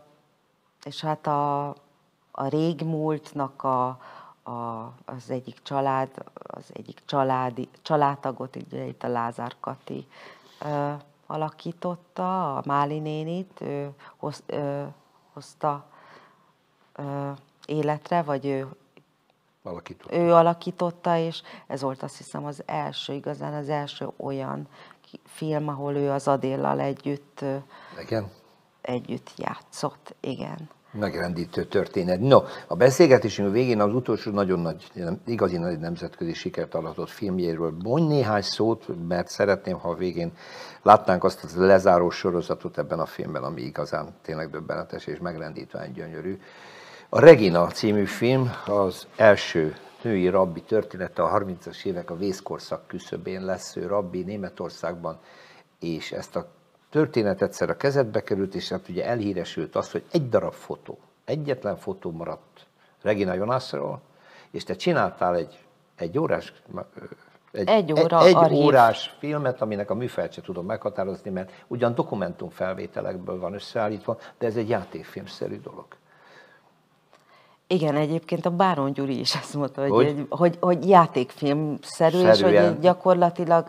és hát a, a régmúltnak a, a, az egyik család, az egyik családi, családtagot, ugye itt a Lázár Kati ö, alakította, a Máli nénit, ő hoz, ö, hozta ö, életre, vagy ő Alakította. Ő alakította, és ez volt azt hiszem az első, igazán az első olyan film, ahol ő az Adéllal együtt, igen. együtt játszott. Igen. Megrendítő történet. No, a beszélgetésünk végén az utolsó nagyon nagy, igazi nagy nemzetközi sikert aratott filmjéről mondj néhány szót, mert szeretném, ha a végén látnánk azt a lezáró sorozatot ebben a filmben, ami igazán tényleg döbbenetes és megrendítően gyönyörű. A Regina című film az első női rabbi története, a harmincas évek a vészkorszak küszöbén lesz ő rabbi Németországban, és ezt a történet egyszer a kezedbe került, és hát ugye elhíresült az, hogy egy darab fotó, egyetlen fotó maradt Regina Jonasról, és te csináltál egy, egy órás, egy, egy, óra egy, egy órás filmet, aminek a műfajt sem tudom meghatározni, mert ugyan dokumentumfelvételekből van összeállítva, de ez egy játékfilmszerű dolog. Igen, egyébként a Báron Gyuri is ezt mondta, hogy, hogy? hogy, hogy játékfilmszerű, Szerűen. És hogy gyakorlatilag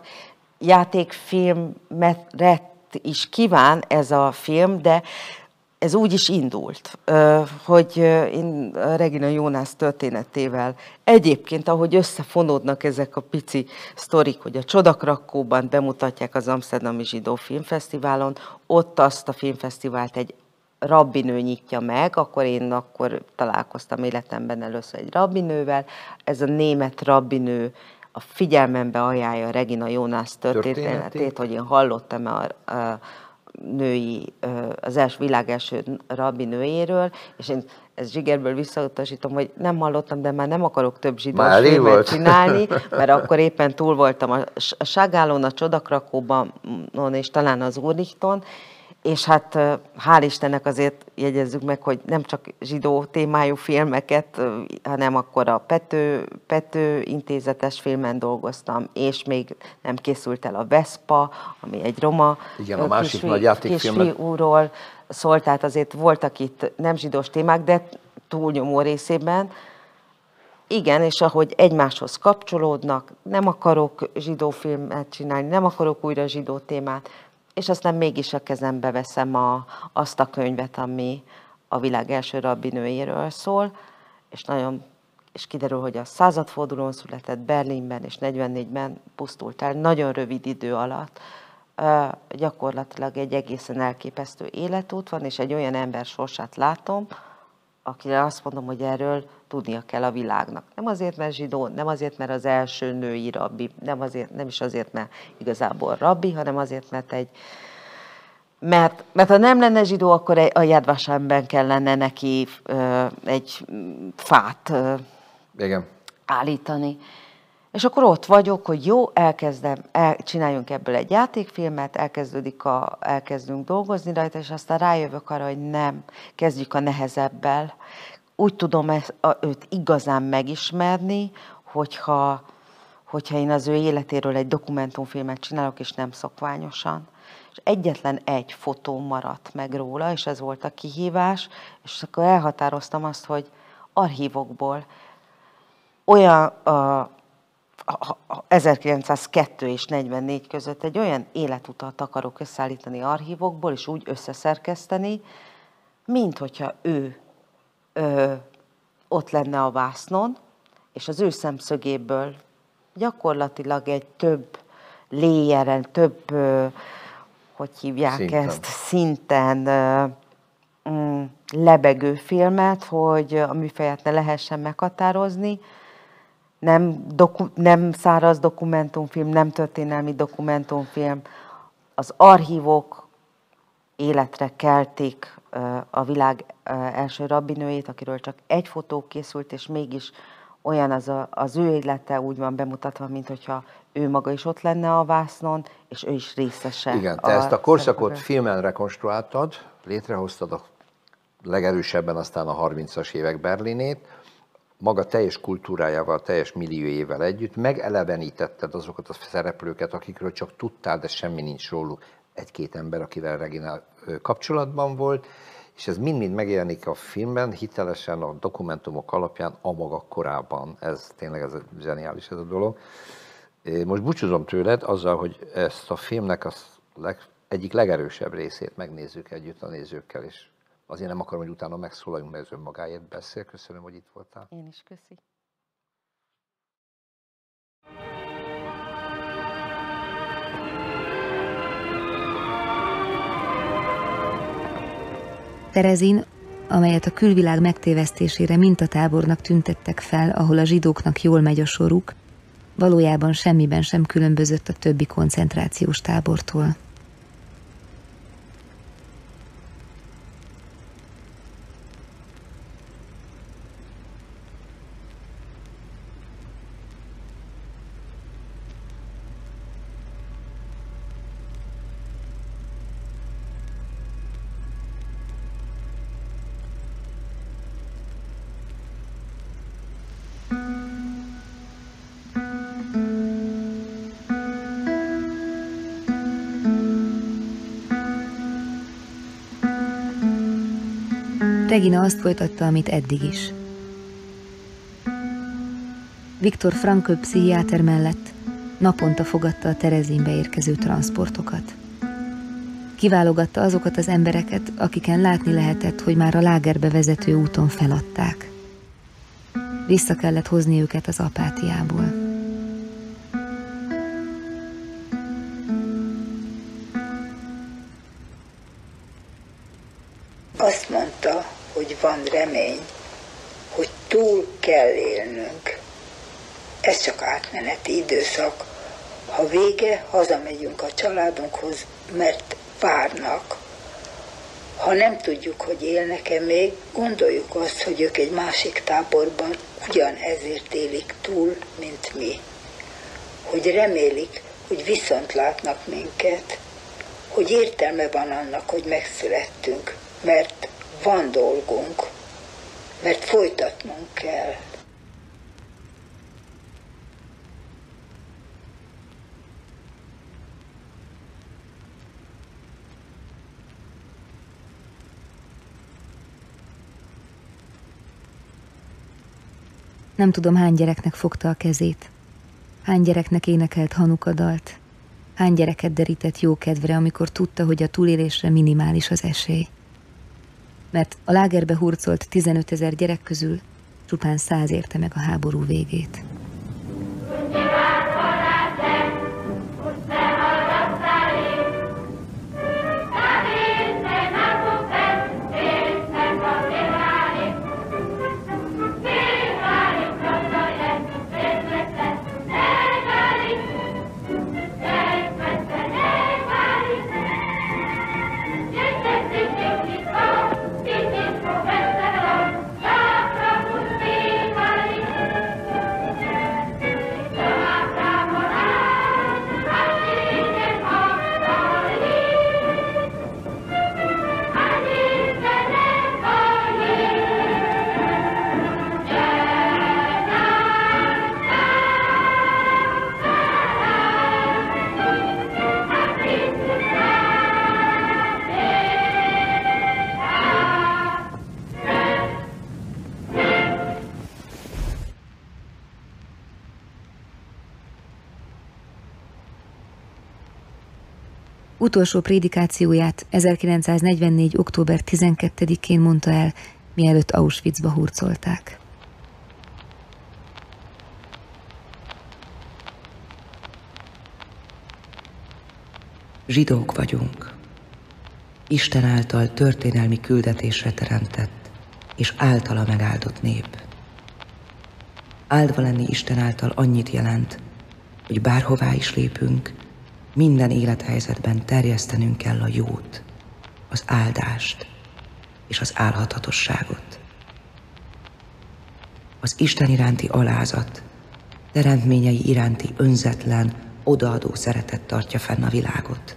játékfilmet is kíván ez a film, de ez úgy is indult, hogy én Regina Jónász történetével egyébként, ahogy összefonódnak ezek a pici sztorik, hogy a Csodakrakóban bemutatják az Amsterdami Zsidó Filmfesztiválon, ott azt a filmfesztivált egy rabbinő nyitja meg, akkor én akkor találkoztam életemben először egy rabbinővel. Ez a német rabbinő a figyelmembe ajánlja Regina Jónász történetét, történetét, hogy én hallottam a, a női, az első világ első rabbi nőjéről, és én ezt zsigerből visszautasítom, hogy nem hallottam, de már nem akarok több zsidós filmet csinálni, mert akkor éppen túl voltam a Ságálon, a Csodakrakóban, és talán az Úrnichton, és hát hál' Istennek azért jegyezzük meg, hogy nem csak zsidó témájú filmeket, hanem akkor a Pető, Pető intézetes filmen dolgoztam, és még nem készült el a Vespa, ami egy roma igen, a másik kisfi, nagy kisfiúról szólt, tehát azért voltak itt nem zsidós témák, de túlnyomó részében. Igen, és ahogy egymáshoz kapcsolódnak, nem akarok zsidó filmet csinálni, nem akarok újra zsidó témát, és aztán mégis a kezembe veszem a, azt a könyvet, ami a világ első rabbinőjéről szól, és, nagyon, és kiderül, hogy a századfordulón született Berlinben, és negyvennégyben pusztult el nagyon rövid idő alatt. Uh, gyakorlatilag egy egészen elképesztő életút van, és egy olyan ember sorsát látom, akire azt mondom, hogy erről tudnia kell a világnak. Nem azért, mert zsidó, nem azért, mert az első női rabbi, nem, azért, nem is azért, mert igazából rabbi, hanem azért, mert egy... Mert, mert ha nem lenne zsidó, akkor a Yad Vashenben kellene neki uh, egy fát uh, igen. állítani. És akkor ott vagyok, hogy jó, elkezdem, el, csináljunk ebből egy játékfilmet, elkezdődik a, elkezdünk dolgozni rajta, és aztán rájövök arra, hogy nem, kezdjük a nehezebbel. Úgy tudom ezt, a, őt igazán megismerni, hogyha, hogyha én az ő életéről egy dokumentumfilmet csinálok, és nem szokványosan. És egyetlen egy fotó maradt meg róla, és ez volt a kihívás, és akkor elhatároztam azt, hogy archívokból olyan... A, ezerkilencszázkettő és negyvennégy között egy olyan életutat akarok összeállítani archívokból, és úgy összeszerkeszteni, mint hogyha ő ö, ott lenne a vásznon, és az ő szemszögéből gyakorlatilag egy több léjeren, több, ö, hogy hívják szinten. ezt, szinten ö, mm, lebegő filmet, hogy a műfaját ne lehessen meghatározni. Nem, doku, nem száraz dokumentumfilm, nem történelmi dokumentumfilm. Az archívok életre keltik a világ első rabbinőjét, akiről csak egy fotó készült, és mégis olyan az, a, az ő élete úgy van bemutatva, mint hogyha ő maga is ott lenne a vásznon, és ő is részese. Igen, te a ezt a korszakot szerepről. Filmen rekonstruáltad, létrehoztad a legerősebben aztán a harmincas évek Berlinét, maga teljes kultúrájával, teljes milliójével együtt megelevenítetted azokat a szereplőket, akikről csak tudtál, de semmi nincs róluk. Egy-két ember, akivel Regina kapcsolatban volt, és ez mind-mind megjelenik a filmben, hitelesen a dokumentumok alapján a maga korában. Ez tényleg ez a zseniális ez a dolog. Most búcsúzom tőled azzal, hogy ezt a filmnek az leg, egyik legerősebb részét megnézzük együtt a nézőkkel, és azért nem akarom, hogy utána megszólaljunk, mert ez önmagáért beszél. Köszönöm, hogy itt voltál. Én is köszi. Terezin, amelyet a külvilág megtévesztésére mintatábornak tüntettek fel, ahol a zsidóknak jól megy a soruk, valójában semmiben sem különbözött a többi koncentrációs tábortól. Regina azt folytatta, amit eddig is. Viktor Frankl pszichiáter mellett naponta fogadta a Terezinbe érkező transportokat. Kiválogatta azokat az embereket, akiken látni lehetett, hogy már a lágerbe vezető úton feladták. Vissza kellett hozni őket az apátiából. Azt mondta, hogy van remény, hogy túl kell élnünk. Ez csak átmeneti időszak. Ha vége, hazamegyünk a családunkhoz, mert várnak. Ha nem tudjuk, hogy élnek-e még, gondoljuk azt, hogy ők egy másik táborban ugyanezért élik túl, mint mi. Hogy remélik, hogy viszont látnak minket, hogy értelme van annak, hogy megszülettünk, mert van dolgunk, mert folytatnunk kell. Nem tudom, hány gyereknek fogta a kezét, hány gyereknek énekelt Hanuka dalt, hány gyereket derített jó kedvre, amikor tudta, hogy a túlélésre minimális az esély. Mert a lágerbe hurcolt tizenötezer gyerek közül csupán száz érte meg a háború végét. Utolsó prédikációját ezerkilencszáznegyvennégy. október tizenkettedikén mondta el, mielőtt Auschwitzba hurcolták. Zsidók vagyunk. Isten által történelmi küldetésre teremtett és általa megáldott nép. Áldva lenni Isten által annyit jelent, hogy bárhová is lépünk, minden élethelyzetben terjesztenünk kell a jót, az áldást és az álhatatosságot. Az Isten iránti alázat, teremtményei iránti önzetlen, odaadó szeretet tartja fenn a világot.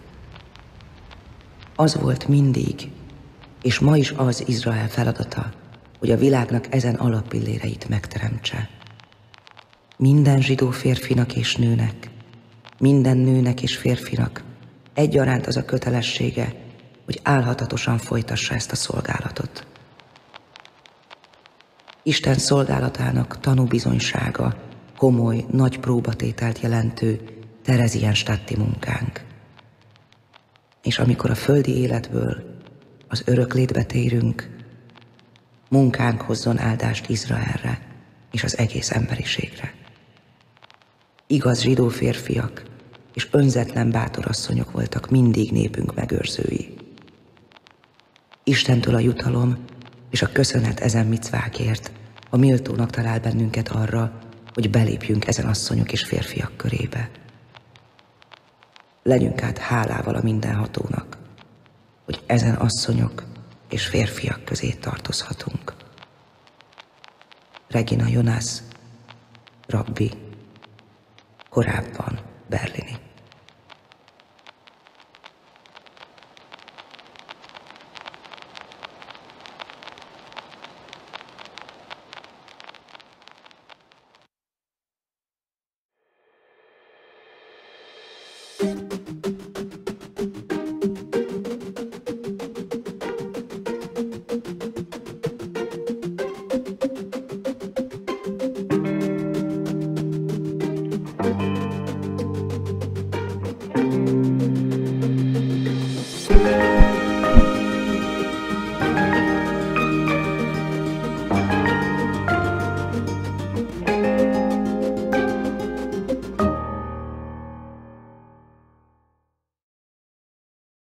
Az volt mindig, és ma is az Izrael feladata, hogy a világnak ezen alappilléreit megteremtse. Minden zsidó férfinak és nőnek, minden nőnek és férfinak egyaránt az a kötelessége, hogy álhatatosan folytassa ezt a szolgálatot. Isten szolgálatának tanúbizonysága, komoly, nagy próbatételt jelentő Terezienstadti munkánk. És amikor a földi életből az öröklétbe térünk, munkánk hozzon áldást Izraelre és az egész emberiségre. Igaz zsidó férfiak és önzetlen bátor asszonyok voltak mindig népünk megőrzői. Istentől a jutalom és a köszönet ezen micvákért, a méltónak talál bennünket arra, hogy belépjünk ezen asszonyok és férfiak körébe. Legyünk át hálával a mindenhatónak, hogy ezen asszonyok és férfiak közé tartozhatunk. Regina Jonász, rabbi, korábban berlini. Thank you.